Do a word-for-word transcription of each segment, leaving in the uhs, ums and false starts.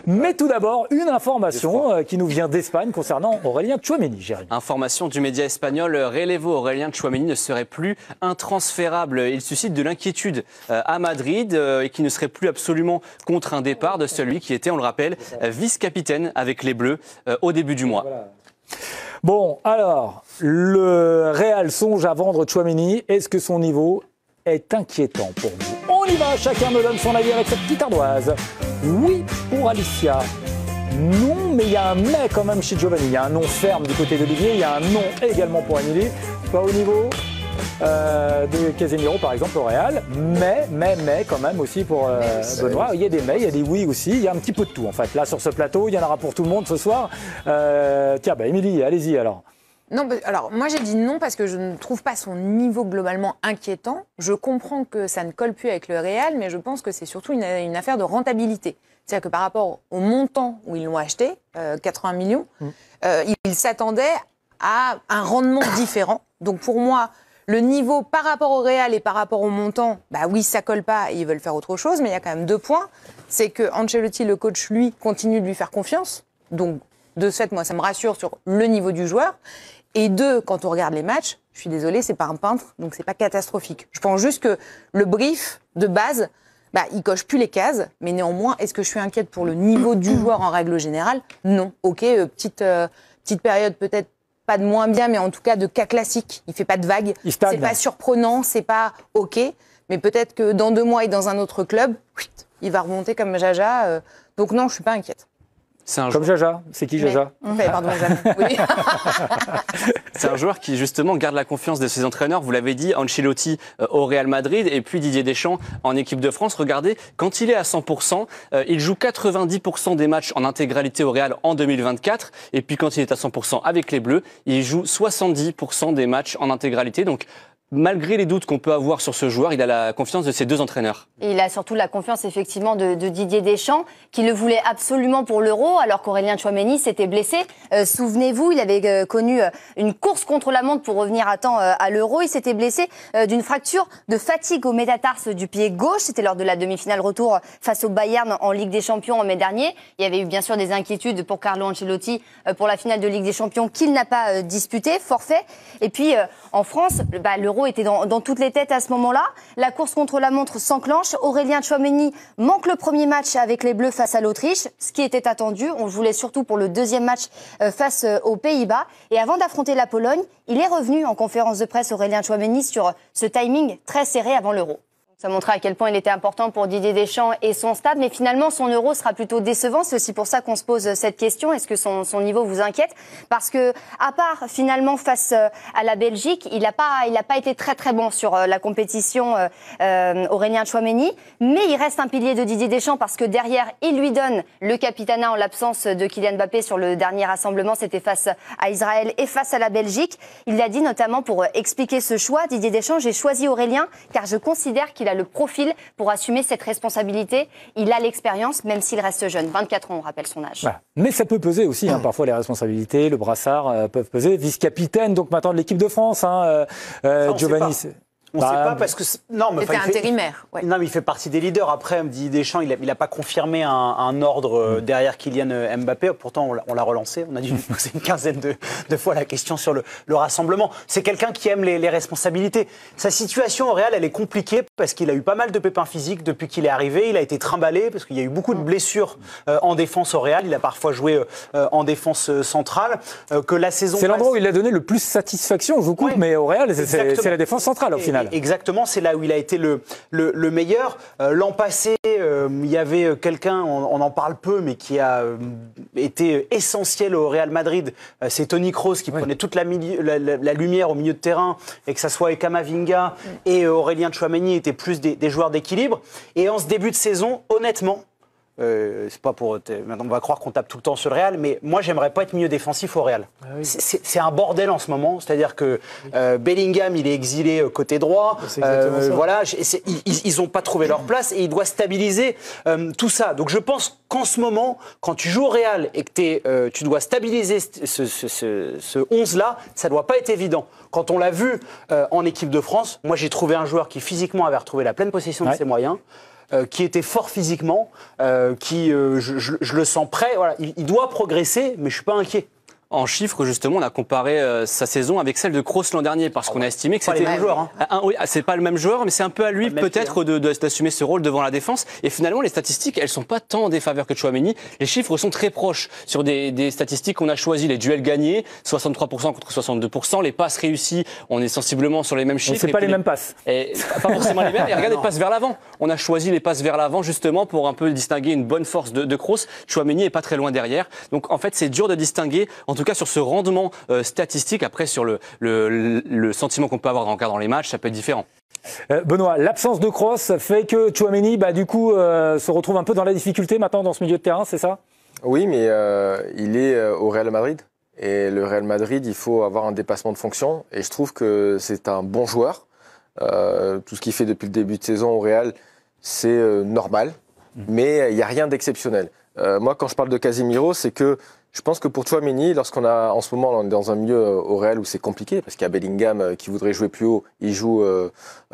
Mais tout d'abord, une information euh, qui nous vient d'Espagne concernant Aurélien Tchouaméni, Jérémy. Information du média espagnol, Relevo, Aurélien Tchouaméni ne serait plus intransférable. Il suscite de l'inquiétude euh, à Madrid euh, et qui ne serait plus absolument contre un départ de celui qui était, on le rappelle, vice-capitaine avec les Bleus euh, au début du mois. Voilà. Bon, alors, le Real songe à vendre Tchouaméni. Est-ce que son niveau est inquiétant pour vous? On y va, chacun me donne son avis avec cette petite ardoise. Oui pour Alicia. Non, mais il y a un mais quand même chez Giovanni. Il y a un non ferme du côté d'Olivier. Il y a un non également pour Émilie. Pas au niveau euh, de Casemiro, par exemple, au Real. Mais, mais, mais quand même aussi pour euh, Benoît. Il y a des mais, il y a des oui aussi. Il y a un petit peu de tout, en fait. Là, sur ce plateau, il y en aura pour tout le monde ce soir. Euh, tiens, bah, Émilie, allez-y alors. Non, alors moi j'ai dit non parce que je ne trouve pas son niveau globalement inquiétant. Je comprends que ça ne colle plus avec le Real, mais je pense que c'est surtout une, une affaire de rentabilité. C'est-à-dire que par rapport au montant où ils l'ont acheté, euh, quatre-vingts millions, mmh. euh, ils s'attendaient à un rendement différent. Donc pour moi, le niveau par rapport au Real et par rapport au montant, bah oui, ça colle pas et ils veulent faire autre chose, mais il y a quand même deux points. C'est que Ancelotti, le coach, lui, continue de lui faire confiance. Donc de ce fait, moi, ça me rassure sur le niveau du joueur. Et deux, quand on regarde les matchs, je suis désolée, c'est pas un peintre, donc c'est pas catastrophique. Je pense juste que le brief de base, bah, il coche plus les cases, mais néanmoins, est-ce que je suis inquiète pour le niveau du joueur en règle générale? Non. Ok, euh, petite, euh, petite période peut-être pas de moins bien, mais en tout cas de cas classique. Il fait pas de vagues, c'est pas surprenant, c'est pas ok, mais peut-être que dans deux mois et dans un autre club, il va remonter comme Jaja. Euh, donc non, je suis pas inquiète. C'est un Comme joueur... Jaja, c'est qui Jaja? Mais... Pardon, Jaja. Oui. C'est un joueur qui justement garde la confiance de ses entraîneurs. Vous l'avez dit, Ancelotti euh, au Real Madrid et puis Didier Deschamps en équipe de France. Regardez, quand il est à cent pour cent, euh, il joue quatre-vingt-dix pour cent des matchs en intégralité au Real en deux mille vingt-quatre. Et puis quand il est à cent pour cent avec les Bleus, il joue soixante-dix pour cent des matchs en intégralité. Donc malgré les doutes qu'on peut avoir sur ce joueur, il a la confiance de ses deux entraîneurs. Et il a surtout la confiance effectivement de, de Didier Deschamps, qui le voulait absolument pour l'Euro, alors qu'Aurélien Tchouaméni s'était blessé. Euh, souvenez-vous, il avait euh, connu euh, une course contre la montre pour revenir à temps euh, à l'Euro. Il s'était blessé euh, d'une fracture de fatigue au métatarse du pied gauche. C'était lors de la demi-finale retour face au Bayern en Ligue des Champions en mai dernier. Il y avait eu bien sûr des inquiétudes pour Carlo Ancelotti euh, pour la finale de Ligue des Champions qu'il n'a pas euh, disputée, forfait. Et puis euh, en France, bah, l'Euro était dans, dans toutes les têtes à ce moment-là. La course contre la montre s'enclenche. Aurélien Tchouaméni manque le premier match avec les Bleus face à l'Autriche, ce qui était attendu. On le voulait surtout pour le deuxième match euh, face euh, aux Pays-Bas. Et avant d'affronter la Pologne, il est revenu en conférence de presse, Aurélien Tchouaméni, sur ce timing très serré avant l'Euro. Ça montrait à quel point il était important pour Didier Deschamps et son staff. Mais finalement, son Euro sera plutôt décevant. C'est aussi pour ça qu'on se pose cette question. Est-ce que son, son niveau vous inquiète? Parce que, à part finalement face à la Belgique, il n'a pas, il a pas été très très bon sur la compétition euh, Aurélien Tchouaméni. Mais il reste un pilier de Didier Deschamps parce que derrière, il lui donne le capitanat en l'absence de Kylian Mbappé sur le dernier rassemblement. C'était face à Israël et face à la Belgique. Il l'a dit notamment pour expliquer ce choix. Didier Deschamps, j'ai choisi Aurélien car je considère qu'il a le profil pour assumer cette responsabilité. Il a l'expérience, même s'il reste jeune. vingt-quatre ans, on rappelle son âge. Voilà. Mais ça peut peser aussi, hein, parfois les responsabilités, le brassard euh, peuvent peser. Vice-capitaine, donc maintenant de l'équipe de France, hein, euh, ça, Giovanni. On ne bah, sait pas parce que non, mais c'était intérimaire. Ouais. Non, mais il fait partie des leaders. Après, Didier Deschamps, il n'a pas confirmé un, un ordre derrière Kylian Mbappé. Pourtant, on l'a relancé. On a dû lui poser une quinzaine de, de fois la question sur le, le rassemblement. C'est quelqu'un qui aime les, les responsabilités. Sa situation au Real, elle est compliquée parce qu'il a eu pas mal de pépins physiques depuis qu'il est arrivé. Il a été trimballé parce qu'il y a eu beaucoup de blessures euh, en défense au Real. Il a parfois joué euh, en défense centrale. Euh, que la saison. C'est l'endroit où il a donné le plus satisfaction. Je vous coupe, ouais, mais au Real, c'est la défense centrale au final. Exactement, c'est là où il a été le, le, le meilleur. Euh, L'an passé, euh, il y avait quelqu'un, on, on en parle peu, mais qui a euh, été essentiel au Real Madrid. Euh, c'est Toni Kroos qui oui. prenait toute la, milieu, la, la, la lumière au milieu de terrain, et que ça soit Camavinga oui. et Aurélien Tchouaméni étaient plus des, des joueurs d'équilibre. Et en ce début de saison, honnêtement, Euh, c'est pas pour. Maintenant, on va croire qu'on tape tout le temps sur le Real, mais moi, j'aimerais pas être milieu défensif au Real. Ah oui. C'est un bordel en ce moment. C'est-à-dire que euh, Bellingham, il est exilé côté droit. Euh, voilà, ils, ils ont pas trouvé leur place et il doit stabiliser euh, tout ça. Donc, je pense qu'en ce moment, quand tu joues au Real et que t'es, euh, tu dois stabiliser ce, ce, ce, ce onze-là, ça doit pas être évident. Quand on l'a vu euh, en équipe de France, moi, j'ai trouvé un joueur qui physiquement avait retrouvé la pleine possession ouais. de ses moyens. euh, qui était fort physiquement, euh, qui, euh, je, je, je le sens prêt. Voilà, il, il doit progresser, mais je suis pas inquiet. En chiffres, justement, on a comparé euh, sa saison avec celle de Kroos l'an dernier, parce qu'on a estimé que Pas c'était... les mêmes joueurs, hein. Un, oui, c'est pas le même joueur, mais c'est un peu à lui, peut-être, de, de, d'assumer ce rôle devant la défense. Et finalement, les statistiques, elles sont pas tant en défaveur que Tchouaméni. Les chiffres sont très proches. Sur des, des statistiques qu'on a choisies, les duels gagnés, soixante-trois pour cent contre soixante-deux pour cent. Les passes réussies, on est sensiblement sur les mêmes chiffres. C'est pas les, les mêmes passes. Et, pas forcément les mêmes. Et regardez les passes vers l'avant. On a choisi les passes vers l'avant, justement, pour un peu distinguer une bonne force de, de Kroos. Tchouaméni est pas très loin derrière. Donc, en fait, c'est dur de distinguer, en tout cas sur ce rendement Euh, statistique. Après, sur le, le, le sentiment qu'on peut avoir en regardant les matchs, ça peut être différent. Euh, Benoît, l'absence de Kroos fait que Tchouaméni, bah, du coup, euh, se retrouve un peu dans la difficulté maintenant dans ce milieu de terrain, c'est ça? Oui, mais euh, il est euh, au Real Madrid. Et le Real Madrid, il faut avoir un dépassement de fonction. Et je trouve que c'est un bon joueur. Euh, tout ce qu'il fait depuis le début de saison au Real, c'est euh, normal. Mmh. Mais il n'y a rien d'exceptionnel. Euh, moi, quand je parle de Casemiro, c'est que je pense que pour Tchouaméni, lorsqu'on a en ce moment on est dans un milieu au Real où c'est compliqué, parce qu'il y a Bellingham qui voudrait jouer plus haut, il joue, euh,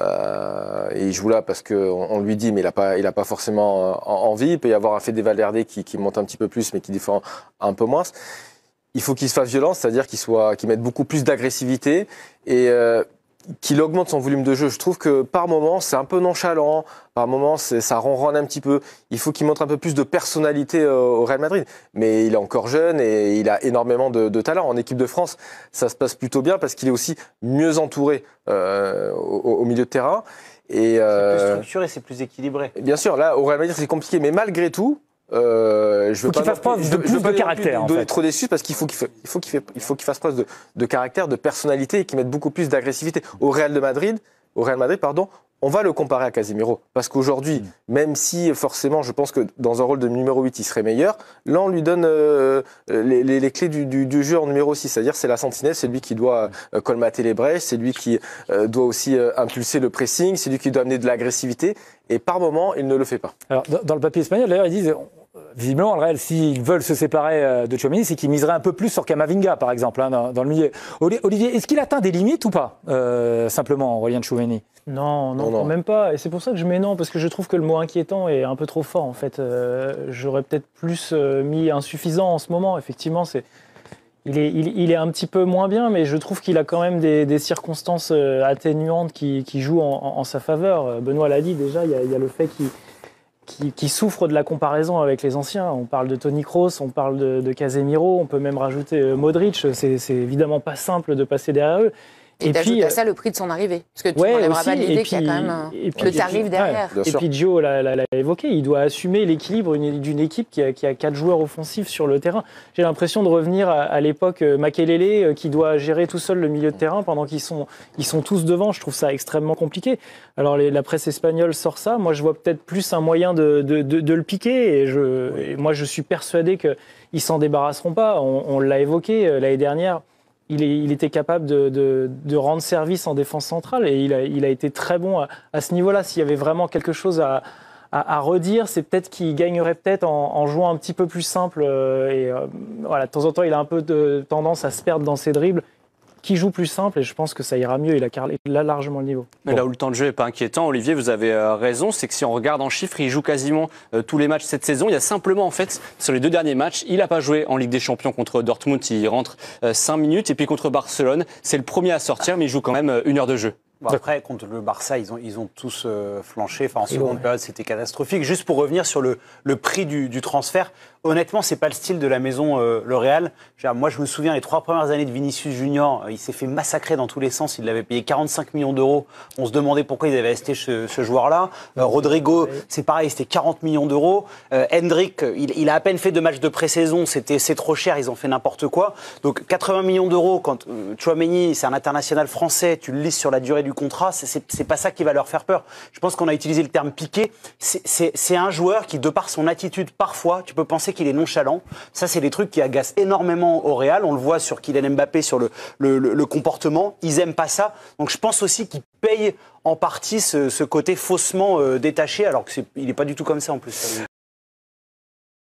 euh, et il joue là parce qu'on on lui dit, mais il n'a pas, il a pas forcément envie. Il peut y avoir un Fede Valverde qui, qui monte un petit peu plus, mais qui défend un peu moins. Il faut qu'il se fasse violence, c'est-à-dire qu'il soit, qu'il mette beaucoup plus d'agressivité et euh, qu'il augmente son volume de jeu. Je trouve que par moment, c'est un peu nonchalant, par moment, c'est, ça ronronne un petit peu. Il faut qu'il montre un peu plus de personnalité au Real Madrid. Mais il est encore jeune et il a énormément de, de talent. En équipe de France, ça se passe plutôt bien parce qu'il est aussi mieux entouré euh, au, au milieu de terrain. Et, euh, c'est plus structuré, c'est plus équilibré. Bien sûr, là, au Real Madrid, c'est compliqué. Mais malgré tout, Euh, je veux faut qu'il fasse preuve de plus de caractère. Je veux trop déçu parce qu'il faut qu'il il faut qu'il il faut qu'il fasse preuve de, de caractère, de personnalité et qu'il mette beaucoup plus d'agressivité. Au Real de Madrid, au Real Madrid, pardon, on va le comparer à Casemiro parce qu'aujourd'hui, mmh. même si forcément, je pense que dans un rôle de numéro huit, il serait meilleur. Là, on lui donne euh, les, les, les clés du, du, du jeu en numéro six, c'est-à-dire c'est la sentinelle, c'est lui qui doit euh, colmater les brèches, c'est lui qui euh, doit aussi euh, impulser le pressing, c'est lui qui doit amener de l'agressivité. Et par moment, il ne le fait pas. Alors, dans le papier espagnol, d'ailleurs, ils disent. Visiblement, le Real, s'ils veulent se séparer de Tchouaméni, c'est qu'ils miseraient un peu plus sur Camavinga, par exemple, hein, dans, dans le milieu. Olivier, est-ce qu'il atteint des limites ou pas, euh, simplement, Aurélien Tchouaméni? Non, non, non, non, même pas. Et c'est pour ça que je mets non, parce que je trouve que le mot inquiétant est un peu trop fort, en fait. Euh, j'aurais peut-être plus euh, mis insuffisant en ce moment. Effectivement, c'est, il, est, il, il est un petit peu moins bien, mais je trouve qu'il a quand même des, des circonstances atténuantes qui, qui jouent en, en, en sa faveur. Benoît l'a dit déjà, il y a, il y a le fait qu'il... Qui, qui souffre de la comparaison avec les anciens. On parle de Toni Kroos, on parle de, de Casemiro, on peut même rajouter Modric. C'est, c'est évidemment pas simple de passer derrière eux. Et, et puis à ça le prix de son arrivée, parce que tu ouais, n'enlèveras pas l'idée qu'il y a quand même un, puis, le tarif derrière. Ouais, et puis Gio l'a, l'a, l'a évoqué, il doit assumer l'équilibre d'une équipe qui a, qui a quatre joueurs offensifs sur le terrain. J'ai l'impression de revenir à, à l'époque Makelele qui doit gérer tout seul le milieu de terrain pendant qu'ils sont, ils sont tous devant. Je trouve ça extrêmement compliqué. Alors les, la presse espagnole sort ça. Moi, je vois peut-être plus un moyen de, de, de, de le piquer. Et, je, et moi, je suis persuadé qu'ils s'en débarrasseront pas. On, on l'a évoqué l'année dernière. Il, est, il était capable de, de, de rendre service en défense centrale et il a, il a été très bon à, à ce niveau-là. S'il y avait vraiment quelque chose à, à, à redire, c'est peut-être qu'il gagnerait peut-être en, en jouant un petit peu plus simple. Euh, et euh, voilà, de temps en temps, il a un peu de tendance à se perdre dans ses dribbles. Qui joue plus simple et je pense que ça ira mieux. Il a, il a largement le niveau. Mais bon. Là où le temps de jeu n'est pas inquiétant, Olivier, vous avez euh, raison, c'est que si on regarde en chiffres, il joue quasiment euh, tous les matchs cette saison. Il y a simplement, en fait, sur les deux derniers matchs, il n'a pas joué en Ligue des Champions contre Dortmund, il rentre euh, cinq minutes. Et puis contre Barcelone, c'est le premier à sortir, mais il joue quand même euh, une heure de jeu. Bon, après, contre le Barça, ils ont, ils ont tous euh, flanché. Enfin, en seconde ouais. période, c'était catastrophique. Juste pour revenir sur le, le prix du, du transfert, honnêtement, c'est pas le style de la maison euh, le Real. Genre, moi, je me souviens, les trois premières années de Vinicius Junior, euh, il s'est fait massacrer dans tous les sens. Il l'avait payé quarante-cinq millions d'euros. On se demandait pourquoi ils avaient acheté ce, ce joueur-là. Euh, Rodrigo, ouais. c'est pareil, c'était quarante millions d'euros. Euh, Hendrick, il, il a à peine fait deux matchs de pré-saison. C'était, c'est trop cher, ils ont fait n'importe quoi. Donc, quatre-vingts millions d'euros, quand euh, Tchouaméni, c'est un international français, tu le lis sur la durée du contrat, c'est, c'est, c'est pas ça qui va leur faire peur. Je pense qu'on a utilisé le terme piqué. C'est, c'est, c'est un joueur qui, de par son attitude, parfois, tu peux penser qu'il est nonchalant. Ça, c'est des trucs qui agacent énormément au Real. On le voit sur Kylian Mbappé, sur le, le, le, le comportement. Ils aiment pas ça. Donc, je pense aussi qu'ils payent en partie ce, ce côté faussement euh, détaché, alors qu'il n'est pas du tout comme ça en plus.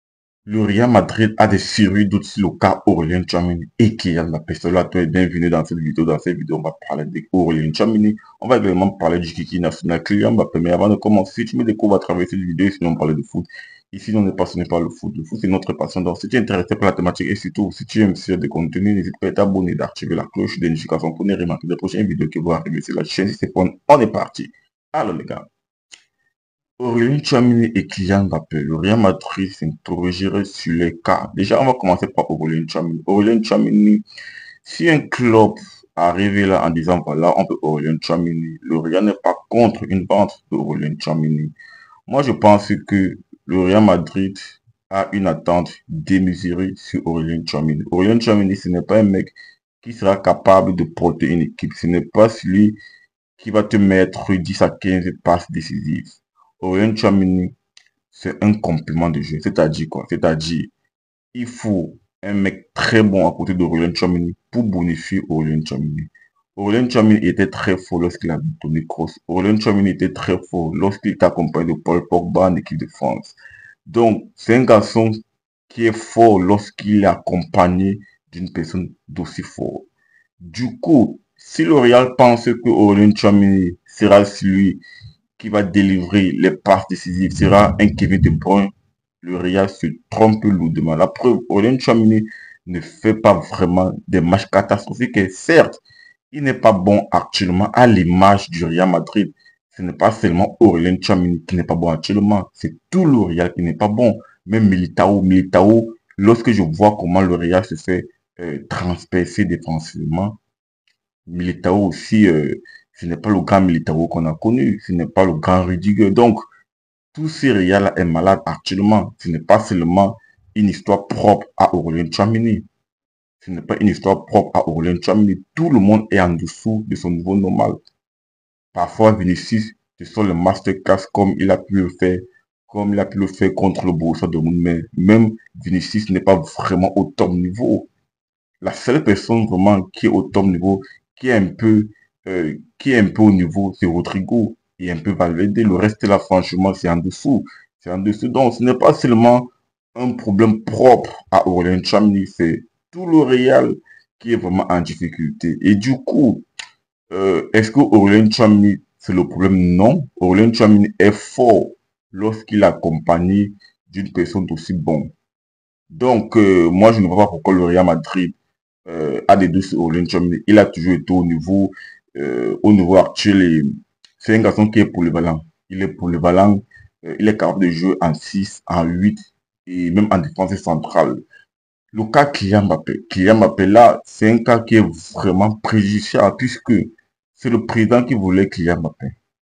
Le Real Madrid a des sérieux doutes sur le cas Aurélien Tchouaméni et Kylian Mbappé. Cela, toi, bienvenue dans cette vidéo. Dans cette vidéo, on va parler d'Aurélien Tchouaméni. On va également parler du Kiki national Kylian Mbappé. Mais avant de commencer, tu me découvres à travers cette vidéo, sinon on parle de foot. Ici, on est passionné par le foot. Le foot, c'est notre passion. Donc, si tu es intéressé par la thématique et surtout, si tu aimes ce des contenus, n'hésite pas à t'abonner, d'activer la cloche de notification pour ne rien manquer des prochaines vidéos qui vont arriver sur la chaîne. Si c'est bon, on est parti. Alors, les gars. Aurélien Tchouaméni et Kylian Mbappé, le Real Madrid s'interrogerait sur les cas. Déjà, on va commencer par Aurélien Tchouaméni. Aurélien Tchouaméni, si un club arrive là en disant voilà, on peut Aurélien Tchouaméni, le Real n'est pas contre une vente de Aurélien Tchouaméni. Moi, je pense que le Real Madrid a une attente démesurée sur Aurélien Tchouaméni. Aurélien Tchouaméni, ce n'est pas un mec qui sera capable de porter une équipe. Ce n'est pas celui qui va te mettre dix à quinze passes décisives. Aurélien Tchouaméni, c'est un complément de jeu. C'est-à-dire quoi? C'est-à-dire, il faut un mec très bon à côté d'Aurélien Tchouaméni pour bonifier Aurélien Tchouaméni. Aurélien Tchouaméni était très fort lorsqu'il a donné Kroos. Aurélien Tchouaméni était très fort lorsqu'il était accompagné de Paul Pogba en équipe de France. Donc, c'est un garçon qui est fort lorsqu'il est accompagné d'une personne d'aussi fort. Du coup, si le Real pense que Aurélien Tchouaméni sera celui qui va délivrer les passes décisives sera un Kevin De Bruyne, le Real se trompe lourdement. La preuve, Aurélien Tchouaméni ne fait pas vraiment des matchs catastrophiques. Et certes, il n'est pas bon actuellement à l'image du Real Madrid. Ce n'est pas seulement Aurélien Tchouaméni qui n'est pas bon actuellement, c'est tout le Real qui n'est pas bon. Même Militao, Militao, lorsque je vois comment le Real se fait euh, transpercer défensivement, Militao aussi, euh, ce n'est pas le grand Militao qu'on a connu, ce n'est pas le grand Rudiger. Donc, tout ce Real est malade actuellement. Ce n'est pas seulement une histoire propre à Aurélien Tchouaméni. Ce n'est pas une histoire propre à Aurélien Tchouaméni. Tout le monde est en dessous de son niveau normal. Parfois, Vinicius, ce sont les masterclass comme il a pu le faire, comme il a pu le faire contre le Borussia Dortmund. Mais même Vinicius n'est pas vraiment au top niveau. La seule personne vraiment qui est au top niveau, qui est un peu, euh, qui est un peu au niveau, c'est Rodrigo et un peu Valverde. Le reste là, franchement, c'est en dessous. C'est en dessous. Donc, ce n'est pas seulement un problème propre à Aurélien Tchouaméni, c'est tout le Real qui est vraiment en difficulté. Et du coup, euh, est-ce que Aurélien Tchouaméni, c'est le problème? Non. Aurélien Tchouaméni est fort lorsqu'il est accompagné d'une personne aussi bonne. Donc, euh, moi, je ne vois pas pourquoi le Real Madrid Euh, a des doutes sur Aurélien Tchouaméni. Il a toujours été au niveau, euh, au niveau actuel. C'est un garçon qui est polyvalent. Il est polyvalent. Euh, il est capable de jouer en six, en huit et même en défense centrale. Le cas Kylian Mbappé. Kylian Mbappé, là, c'est un cas qui est vraiment préjudiciable puisque c'est le président qui voulait Kylian Mbappé.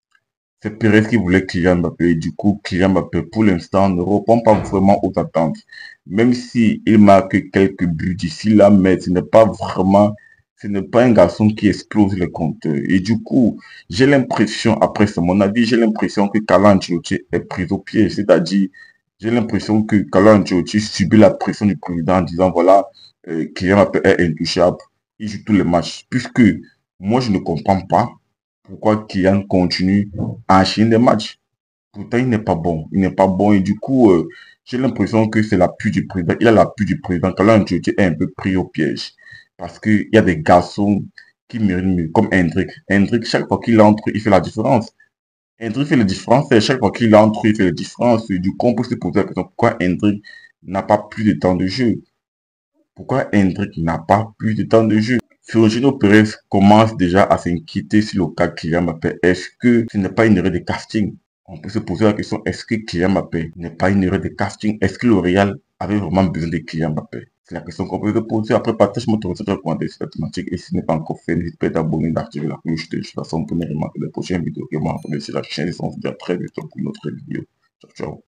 C'est Pérez qui voulait Kylian Mbappé. Et du coup, Kylian Mbappé, pour l'instant, ne répond pas vraiment aux attentes. Même si il marque quelques buts d'ici là, mais ce n'est pas vraiment, ce n'est pas un garçon qui explose les compteurs. Et du coup, j'ai l'impression, après c'est mon avis, j'ai l'impression que Carlo Ancelotti est pris au piège. C'est-à-dire, j'ai l'impression que Carlo Ancelotti subit la pression du président en disant, voilà, euh, Kylian Mbappé est intouchable. Il joue tous les matchs. Puisque moi, je ne comprends pas pourquoi Kylian continue à enchaîner des matchs. Pourtant, il n'est pas bon. Il n'est pas bon. Et du coup, euh, j'ai l'impression que c'est l'appui du président. Il a l'appui du président. Carlo Ancelotti est un peu pris au piège. Parce qu'il y a des garçons qui méritent mieux, comme Hendrick. Hendrick, chaque fois qu'il entre, il fait la différence. Hendrick fait la différence. Et chaque fois qu'il entre, il fait la différence. Et du coup, on peut se poser la question pourquoi Hendrick n'a pas plus de temps de jeu. Pourquoi Hendrick n'a pas plus de temps de jeu? Florentino Pérez commence déjà à s'inquiéter sur le cas Kylian Mbappé. Est-ce que ce n'est pas une erreur de casting? On peut se poser la question, est-ce que Kylian Mbappé n'est pas une erreur de casting? Est-ce que le Real avait vraiment besoin de Kylian Mbappé? C'est la question qu'on peut se poser. Après, partage-moi ton ressenti sur cette thématique. Et si ce n'est pas encore fait, n'hésite pas à t'abonner, d'activer la cloche de notification pour ne rien manquer les prochaines vidéos qui vont arriver sur la chaîne. Et on se dit à très vite pour une autre vidéo. Ciao, ciao.